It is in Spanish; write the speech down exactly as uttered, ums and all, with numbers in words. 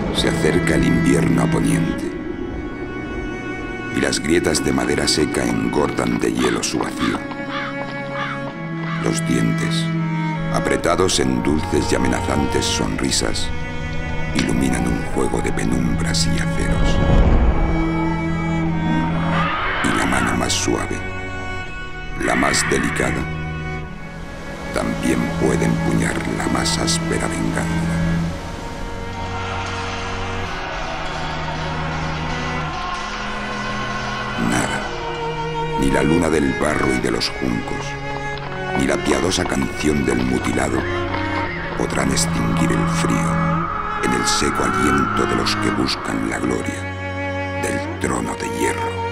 Se acerca el invierno a poniente y las grietas de madera seca engordan de hielo su vacío. Los dientes, apretados en dulces y amenazantes sonrisas, iluminan un juego de penumbras y aceros. Y la mano más suave, la más delicada, también puede empuñar la más áspera venganza. Nada, ni la luna del barro y de los juncos, ni la piadosa canción del mutilado podrán extinguir el frío en el seco aliento de los que buscan la gloria del trono de hierro.